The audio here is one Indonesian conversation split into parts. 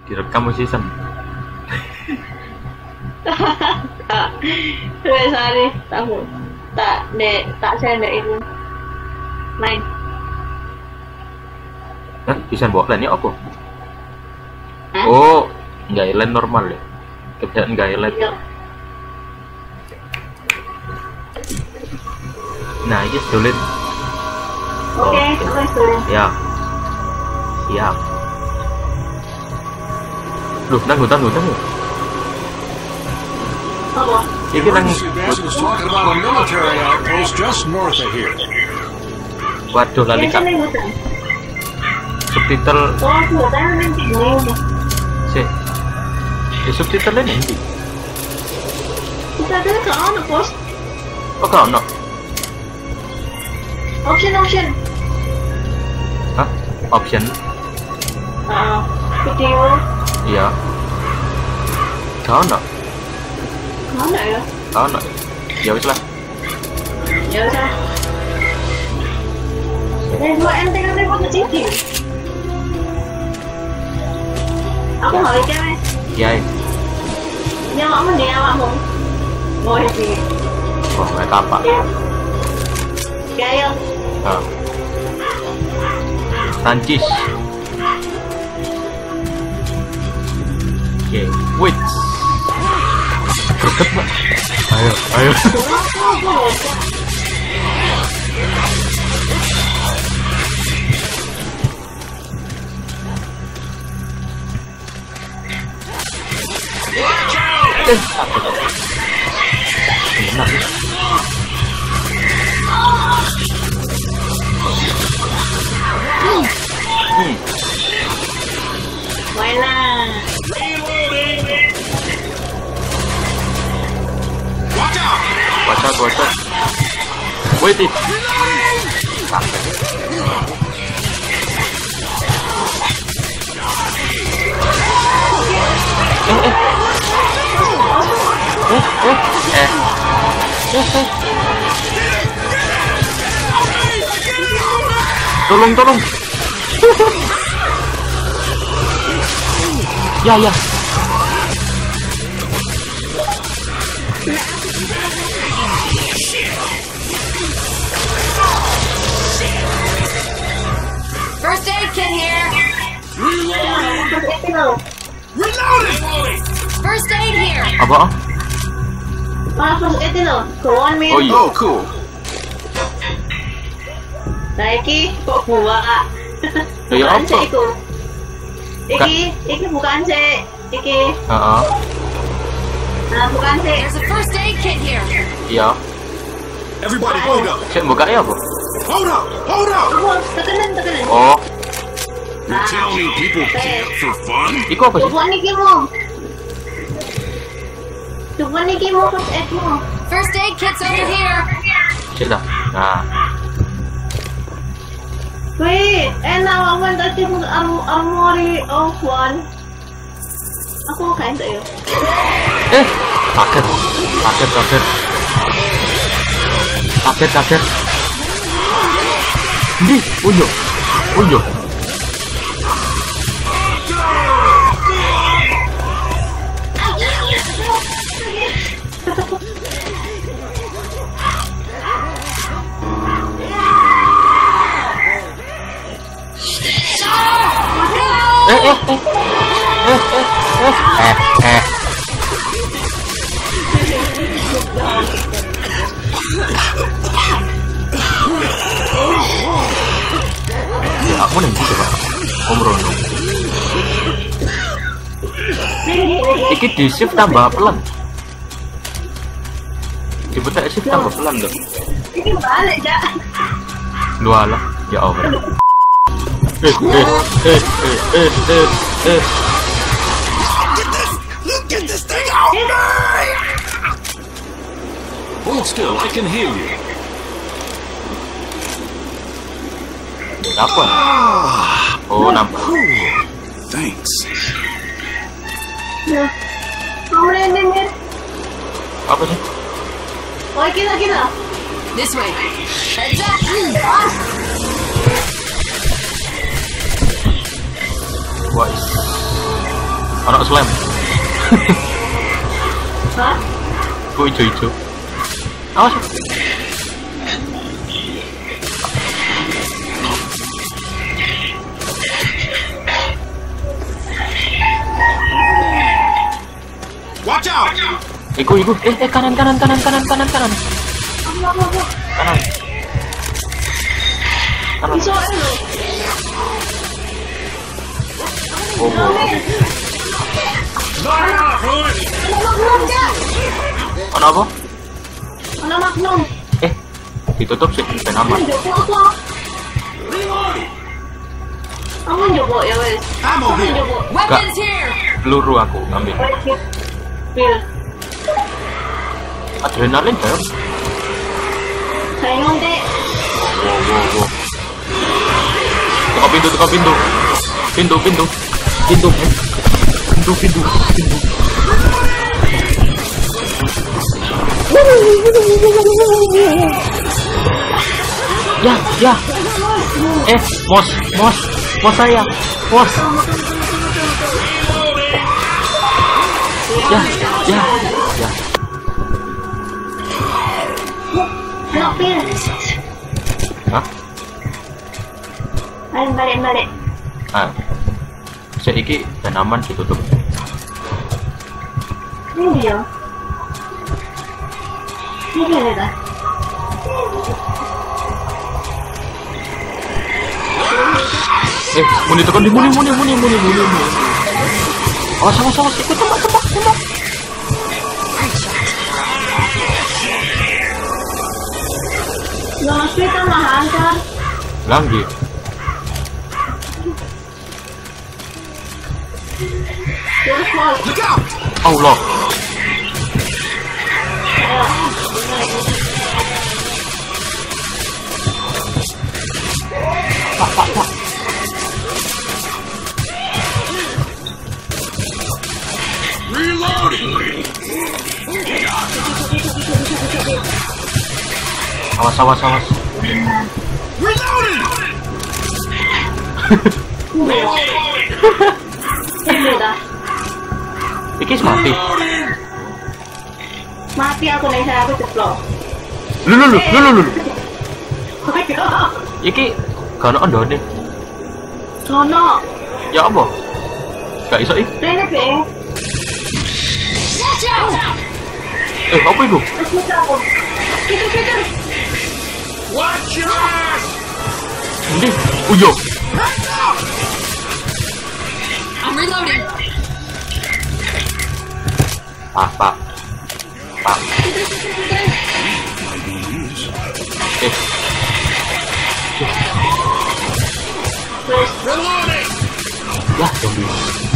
Direkam season. Wes hari tahu. Tak saya ndak itu. Main. Hah, bisa bawa plan ya apa? Hah? Oh, nggak island normal ya. Kebiasaan nggak island. Iya. Nah, ini sulit. Oke, wes dulu. Ya. Siap. Loh, tangguh. Apa? Ini nang Emergency is talking about a military outpost just north of here. waduh lali kak. Ini hutan. Subtitle Oh, hutan nanti ini. sih. Subtitle ini. Kita ada ke ono pos. Oh, kau no. Option. Hah? Option. Video. Iya. Kau no. Mana ya? Kau no. Ya wis lah. Ya udah. Ini dua ente kan repot ngeciti. Aku nggak cewek. Ya. Nyawakmu dia nyawakmu. Mau ini. Wah, kayak apa? Gaya. Ah. Tancis. Oke, wait. Greget, Pak. Ayo. Enak. Mainlah. Watch out! Watch out. Wait it. Tolong. Ya. First aid kit here. Reloading! First aid here. Apa? First aid loh. Kawan min. Oh iya. Oh, cool. Nah, iki kok buah. Ya, Bukan apa? sih iku. Iki bukan sih. Iki. Heeh. Nah, bukan sih. There's a first aid kit here. Iya. Everybody, hold up! Sik buka ya, Bu? Hold up! Hold up! Tunggu, tekenan. Oh, You tell me people camp for fun? iku apa sih? Coba niki mo first aid mo. First aid kit's over here. Sik dah. Nah, Wait, enak wawan tadi mo armory of one. Aku kain tak ya. Kaget. Di, unjuk. Ya, aku nih gitu, Pak. Om Rono. Iki di shift tambah pelan. Diputar shift tambah pelan tuh. Ini balik ya. Dua lah. Ya Allah. Get this thing out! Hold still, I can hear you. Apa? Oh, nampak. Thanks. Ya. Kamu ini mir. Apa sih? Oh, gila. This way. Heads up. Wah, Ono slam. Hah? Ku ijo-ijo. Awas. Watch out! Iku. Kanan. Kanan. Kanan. Bisa lo. Oh. Ono apa? Ano magnum? Ditutup sih, ben aman. Jopo apa? Aku jopo ya wes. Ammo Aku here. jopo. Weapons here! Peluru aku ambil. Pil. Adrenalin ya. Saya ngonte. Wow. Tutup pintu. Pintu. Ya. Mos saya. Mos. Ya. No, pil. Hah? Ayo balik. Ah. Saiki ben aman ditutup. Ini dia. Ini dia. Muni tekan di muni. Awas, ikut tembak. Jangan kita mahan kan? Langgi. Terus mau. Look out! Allah. Ayo. Pak. Reloading! Awas. Reloading! Ini dah. Iki mati. Mati aku nih, saya aku ceplok. Lu. Iki gak ono ondone. Sono. Ya apa? Gak iso iki. Rene be. Watch out! Apa iku? Terus kita aku. Kita. Watch your ass! Ndi? Uyo. I'm reloading. Pak. Terus. Reloading! Lah, zombie.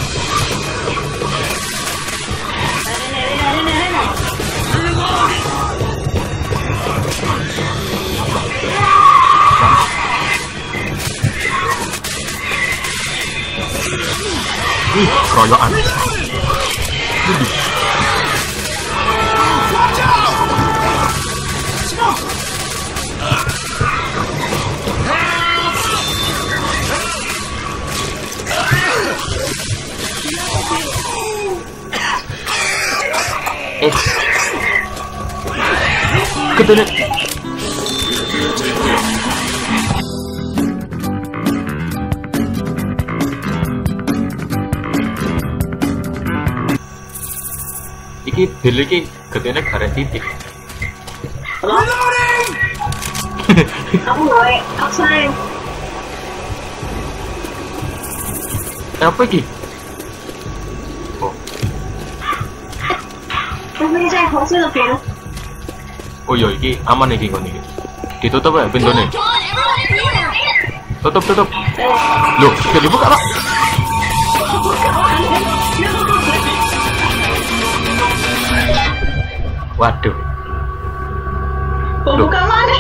Rene. Reloading! Keroyokan. Watch out! Kedene. Iki bil iki gedene garek titik. Reloading! Aku gue, aku sayang. Apa iki? Oh, Terus ini saya fokus lebih. oh iya iki aman iki kon iki. Ditutup ya pintune. Come on, everyone in here! Tutup. Loh, jadi dibuka, Pak. Waduh. Buka mana?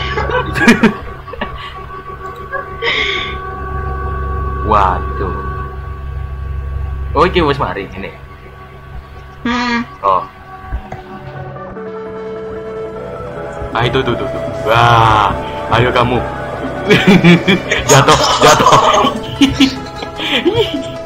Waduh. Oh, iki wis mari ini. Oh. Ah, itu tuh. Wah, ayo kamu. Jatuh.